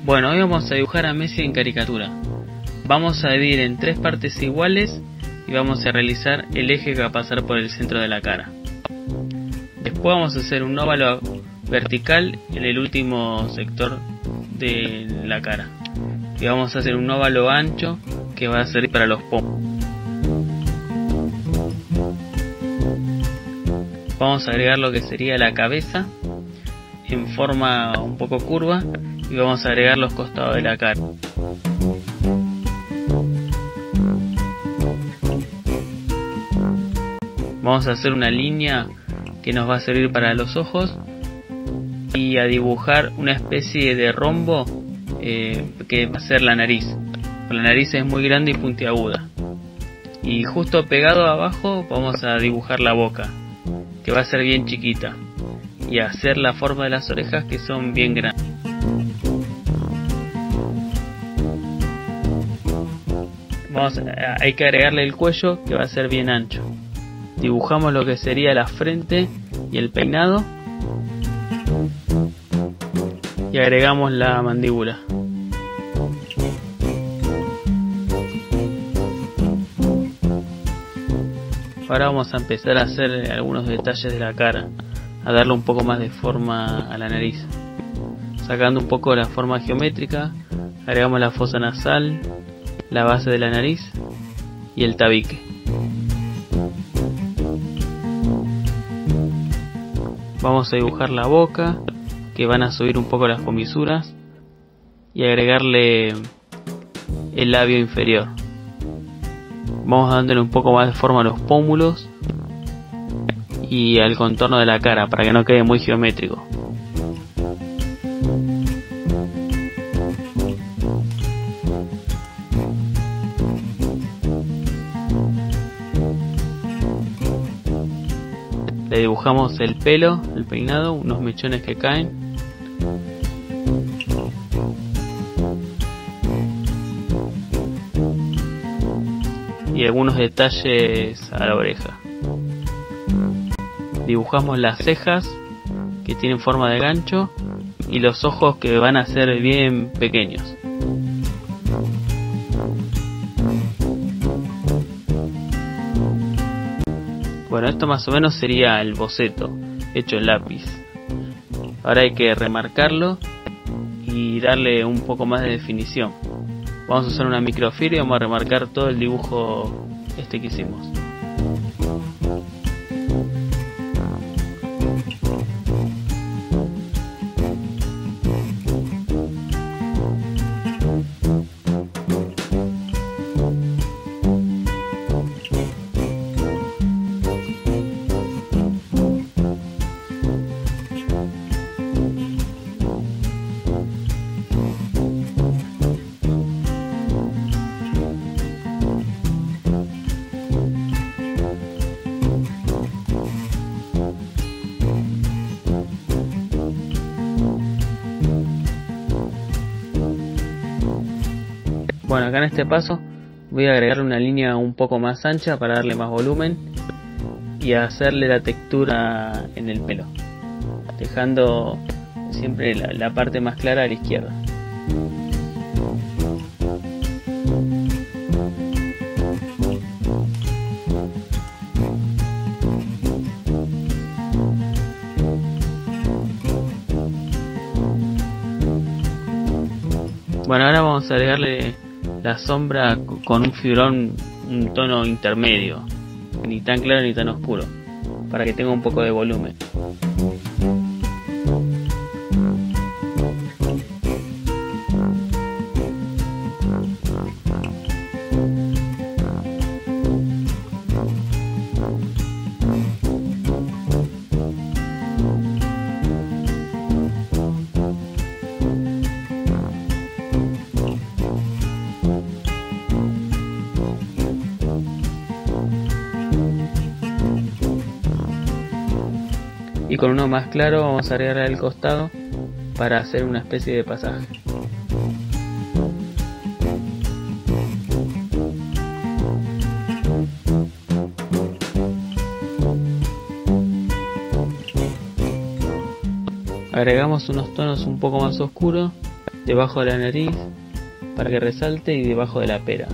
Bueno, hoy vamos a dibujar a Messi en caricatura. Vamos a dividir en 3 partes iguales y vamos a realizar el eje que va a pasar por el centro de la cara. Después vamos a hacer un óvalo vertical en el último sector de la cara. Y vamos a hacer un óvalo ancho que va a servir para los pómulos. Vamos a agregar lo que sería la cabeza en forma un poco curva y vamos a agregar los costados de la cara. Vamos a hacer una línea que nos va a servir para los ojos y a dibujar una especie de rombo que va a ser la nariz. La nariz es muy grande y puntiaguda. Y justo pegado abajo vamos a dibujar la boca, que va a ser bien chiquita, y hacer la forma de las orejas, que son bien grandes. Hay que agregarle el cuello, que va a ser bien ancho. Dibujamos lo que sería la frente y el peinado y agregamos la mandíbula. Ahora vamos a empezar a hacer algunos detalles de la cara, a darle un poco más de forma a la nariz. Sacando un poco la forma geométrica, agregamos la fosa nasal, la base de la nariz y el tabique. Vamos a dibujar la boca, que van a subir un poco las comisuras, y agregarle el labio inferior. Vamos dándole un poco más de forma a los pómulos y al contorno de la cara para que no quede muy geométrico. Le dibujamos el pelo, el peinado, unos mechones que caen. Y algunos detalles a la oreja. Dibujamos las cejas, que tienen forma de gancho, y los ojos, que van a ser bien pequeños. Bueno, esto más o menos sería el boceto hecho en lápiz. Ahora hay que remarcarlo y darle un poco más de definición. Vamos a usar una microfibra y vamos a remarcar todo el dibujo que hicimos. Bueno, acá en este paso voy a agregarle una línea un poco más ancha para darle más volumen y hacerle la textura en el pelo, dejando siempre la parte más clara a la izquierda. Bueno, ahora vamos a agregarle la sombra con un fibrón, un tono intermedio, ni tan claro ni tan oscuro, para que tenga un poco de volumen. Y con uno más claro vamos a agregar al costado para hacer una especie de pasaje. Agregamos unos tonos un poco más oscuros debajo de la nariz para que resalte y debajo de la pera.